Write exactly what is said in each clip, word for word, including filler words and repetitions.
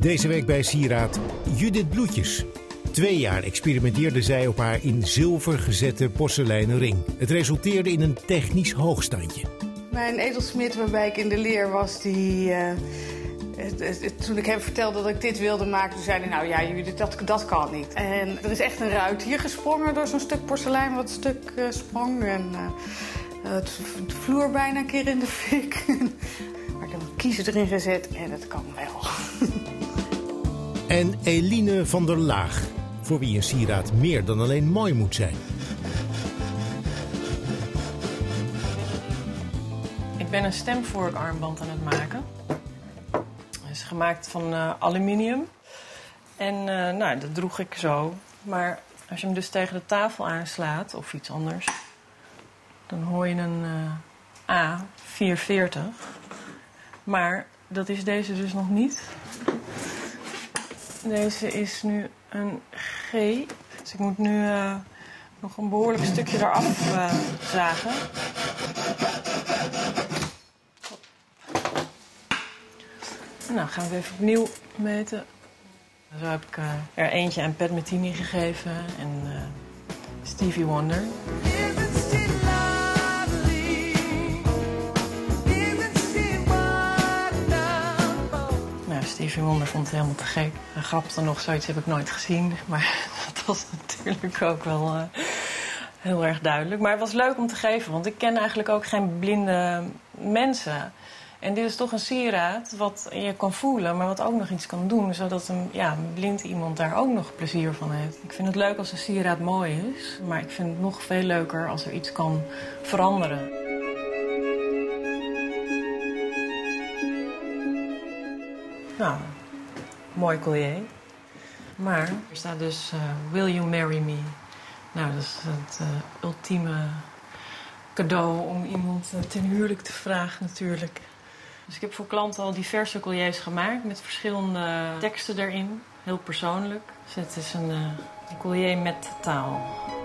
Deze week bij Sieraad Judith Bloetjes. Twee jaar experimenteerde zij op haar in zilver gezette porseleinen ring. Het resulteerde in een technisch hoogstandje. Mijn edelsmid waarbij ik in de leer was, die... Uh, het, het, het, toen ik hem vertelde dat ik dit wilde maken, toen zei hij, nou ja, Judith, dat, dat kan niet. En er is echt een ruit hier gesprongen door zo'n stuk porselein wat stuk uh, sprong. En uh, het, de vloer bijna een keer in de fik. Maar ik heb een kiezer erin gezet en het kan wel. En Eline van der Laag, voor wie een sieraad meer dan alleen mooi moet zijn. Ik ben een stemvorkarmband aan het maken. Het is gemaakt van uh, aluminium. En uh, nou, dat droeg ik zo. Maar als je hem dus tegen de tafel aanslaat, of iets anders, dan hoor je een uh, A vierhonderdveertig. Maar dat is deze dus nog niet. Deze is nu een G. Dus ik moet nu uh, nog een behoorlijk stukje eraf uh, zagen. Nou, gaan we even opnieuw meten. Zo heb ik uh, er eentje aan Pat Metheny gegeven en uh, Stevie Wonder. Nou, Stevie Wonder vond het helemaal te gek. Hij grapte nog, zoiets heb ik nooit gezien. Maar dat was natuurlijk ook wel uh, heel erg duidelijk. Maar het was leuk om te geven, want ik ken eigenlijk ook geen blinde mensen. En dit is toch een sieraad wat je kan voelen, maar wat ook nog iets kan doen. Zodat een, ja, een blind iemand daar ook nog plezier van heeft. Ik vind het leuk als een sieraad mooi is. Maar ik vind het nog veel leuker als er iets kan veranderen. Nou, mooi collier. Maar er staat dus uh, Will you marry me? Nou, dat is het uh, ultieme cadeau om iemand uh, ten huwelijk te vragen natuurlijk. Dus ik heb voor klanten al diverse colliers gemaakt met verschillende teksten erin. Heel persoonlijk. Dus het is een, uh, een collier met taal.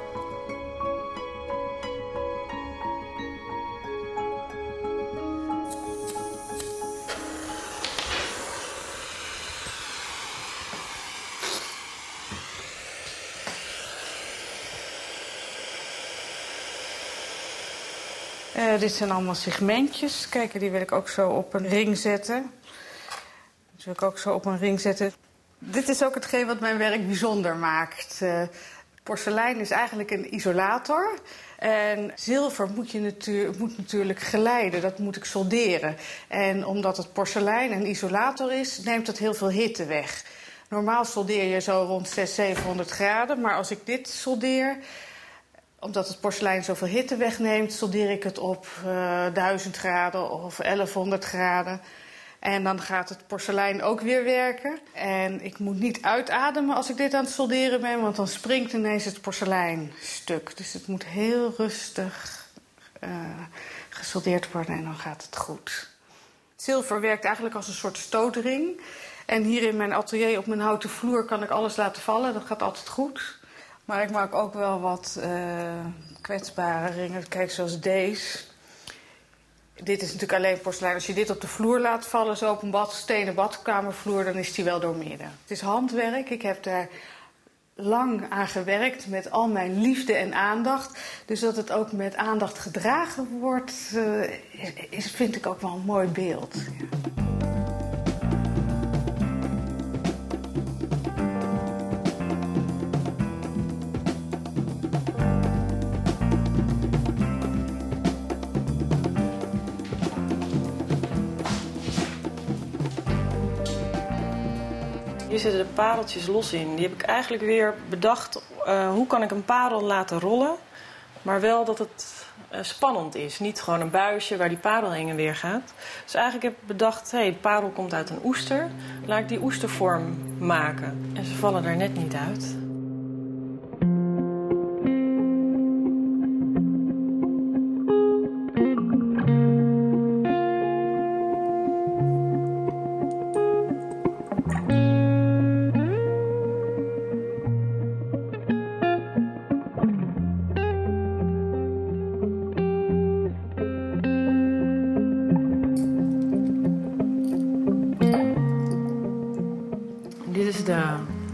Uh, dit zijn allemaal segmentjes. Kijk, die wil ik ook zo op een ring zetten. Die wil ik ook zo op een ring zetten. Dit is ook hetgeen wat mijn werk bijzonder maakt. Uh, porselein is eigenlijk een isolator. En zilver moet, je natuur, moet natuurlijk glijden, dat moet ik solderen. En omdat het porselein een isolator is, neemt dat heel veel hitte weg. Normaal soldeer je zo rond zeshonderd, zevenhonderd graden, maar als ik dit soldeer, omdat het porselein zoveel hitte wegneemt, soldeer ik het op uh, duizend graden of elfhonderd graden. En dan gaat het porselein ook weer werken. En ik moet niet uitademen als ik dit aan het solderen ben, want dan springt ineens het porselein stuk. Dus het moet heel rustig uh, gesoldeerd worden en dan gaat het goed. Het zilver werkt eigenlijk als een soort stootring. En hier in mijn atelier op mijn houten vloer kan ik alles laten vallen. Dat gaat altijd goed. Maar ik maak ook wel wat uh, kwetsbare ringen. Kijk, zoals deze. Dit is natuurlijk alleen porselein. Als je dit op de vloer laat vallen, zo op een bad, stenen badkamervloer, dan is die wel doormidden. Het is handwerk. Ik heb daar lang aan gewerkt met al mijn liefde en aandacht. Dus dat het ook met aandacht gedragen wordt, uh, is, vind ik ook wel een mooi beeld. Ja. Hier zitten de pareltjes los in. Die heb ik eigenlijk weer bedacht, uh, hoe kan ik een parel laten rollen, maar wel dat het uh, spannend is. Niet gewoon een buisje waar die parel heen en weer gaat. Dus eigenlijk heb ik bedacht, hé, hey, de parel komt uit een oester. Laat ik die oestervorm maken. En ze vallen er net niet uit.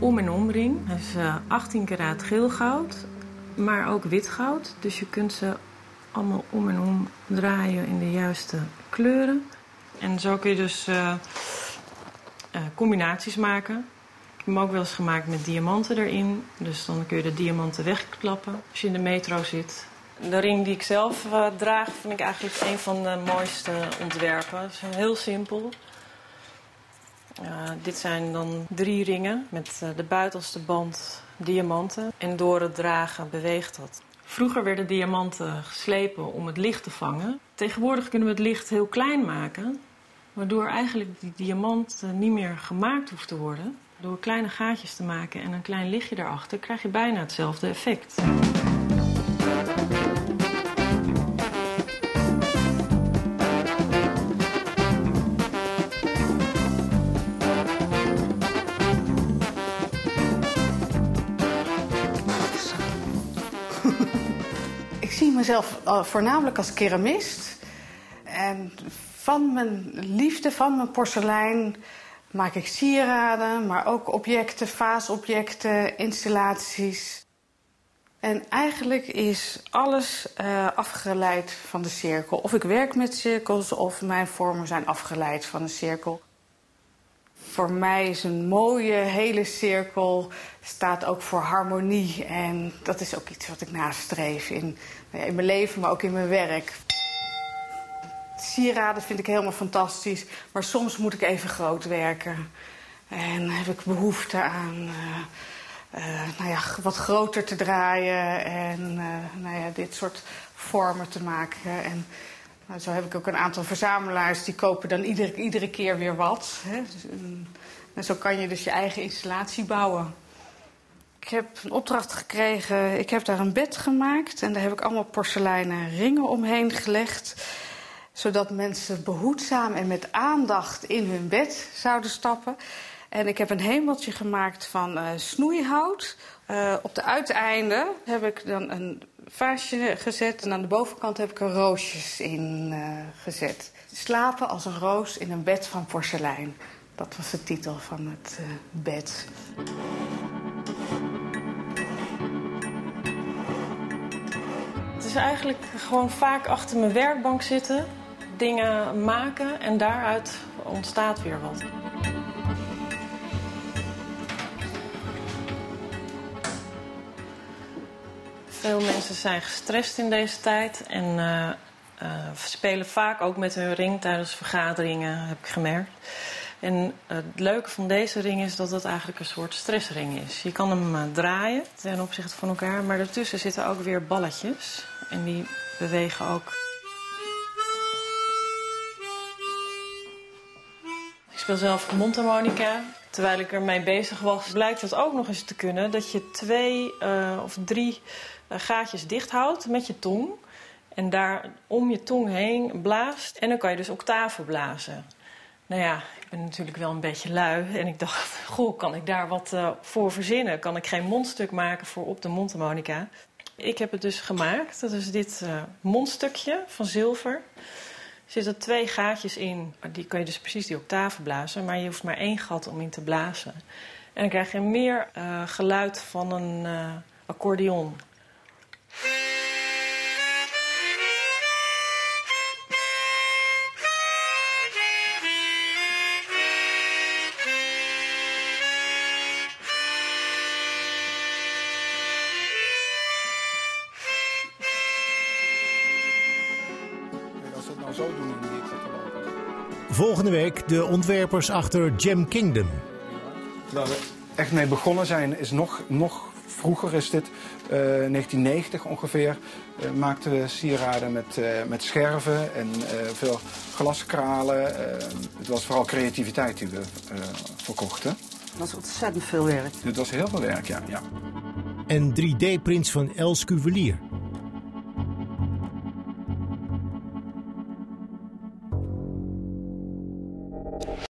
om- en omring. Hij is uh, achttien karaat geel goud, maar ook wit goud. Dus je kunt ze allemaal om en om draaien in de juiste kleuren. En zo kun je dus uh, uh, combinaties maken. Ik heb hem ook wel eens gemaakt met diamanten erin. Dus dan kun je de diamanten wegklappen als je in de metro zit. De ring die ik zelf uh, draag vind ik eigenlijk een van de mooiste ontwerpen. Het is heel simpel. Uh, dit zijn dan drie ringen met uh, de buitenste band diamanten. En door het dragen beweegt dat. Vroeger werden diamanten geslepen om het licht te vangen. Tegenwoordig kunnen we het licht heel klein maken, waardoor eigenlijk die diamant uh, niet meer gemaakt hoeft te worden. Door kleine gaatjes te maken en een klein lichtje daarachter krijg je bijna hetzelfde effect. Ik zie mezelf voornamelijk als keramist. En van mijn liefde, van mijn porselein, maak ik sieraden, maar ook objecten, vaasobjecten, installaties. En eigenlijk is alles uh, afgeleid van de cirkel. Of ik werk met cirkels, of mijn vormen zijn afgeleid van een cirkel. Voor mij is een mooie, hele cirkel staat ook voor harmonie. En dat is ook iets wat ik nastreef in, in mijn leven, maar ook in mijn werk. Sieraden vind ik helemaal fantastisch, maar soms moet ik even groot werken. En heb ik behoefte aan uh, uh, nou ja, wat groter te draaien en uh, nou ja, dit soort vormen te maken. En nou, zo heb ik ook een aantal verzamelaars die kopen dan iedere, iedere keer weer wat. Hè. En zo kan je dus je eigen installatie bouwen. Ik heb een opdracht gekregen, ik heb daar een bed gemaakt en daar heb ik allemaal porseleinen ringen omheen gelegd, zodat mensen behoedzaam en met aandacht in hun bed zouden stappen. En ik heb een hemeltje gemaakt van uh, snoeihout. Uh, op de uiteinden heb ik dan een vaasje gezet en aan de bovenkant heb ik er roosjes in uh, gezet. Slapen als een roos in een bed van porselein. Dat was de titel van het uh, bed. Het is eigenlijk gewoon vaak achter mijn werkbank zitten, dingen maken en daaruit ontstaat weer wat. Veel mensen zijn gestrest in deze tijd en uh, uh, spelen vaak ook met hun ring tijdens vergaderingen, heb ik gemerkt. En uh, het leuke van deze ring is dat het eigenlijk een soort stressring is. Je kan hem uh, draaien ten opzichte van elkaar, maar daartussen zitten ook weer balletjes. En die bewegen ook. Ik speel zelf mondharmonica. Terwijl ik ermee bezig was, blijkt het ook nog eens te kunnen dat je twee uh, of drie uh, gaatjes dicht houdt met je tong. En daar om je tong heen blaast. En dan kan je dus octaven blazen. Nou ja, ik ben natuurlijk wel een beetje lui. En ik dacht, goh, kan ik daar wat uh, voor verzinnen? Kan ik geen mondstuk maken voor op de mondharmonica? Ik heb het dus gemaakt. Dat is dit uh, mondstukje van zilver. Er zitten twee gaatjes in. Die kan je dus precies die octaven blazen. Maar je hoeft maar één gat om in te blazen. En dan krijg je meer uh, geluid van een uh, accordeon. Volgende week de ontwerpers achter Gem Kingdom. Waar we echt mee begonnen zijn is nog, nog vroeger, is dit uh, negentien negentig ongeveer. Uh, maakten we sieraden met, uh, met scherven en uh, veel glaskralen. Uh, het was vooral creativiteit die we uh, verkochten. Dat was ontzettend veel werk. Dit was heel veel werk, ja. ja. En drie D-prints van Els Cuvelier.